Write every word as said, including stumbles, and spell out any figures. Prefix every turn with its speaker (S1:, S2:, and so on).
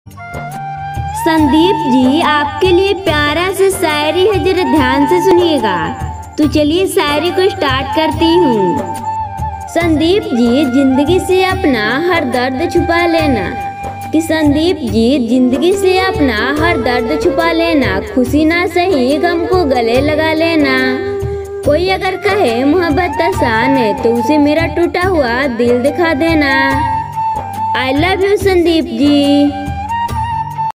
S1: संदीप जी, आपके लिए प्यारा से शायरी है, जरा ध्यान से सुनिएगा। तो चलिए शायरी को स्टार्ट करती हूँ। संदीप जी, जिंदगी से अपना हर दर्द छुपा लेना। कि संदीप जी, जिंदगी से अपना हर दर्द छुपा लेना। खुशी ना सही गम को गले लगा लेना। कोई अगर कहे मोहब्बत आसान है तो उसे मेरा टूटा हुआ दिल दिखा देना। I love you Sandeep ji.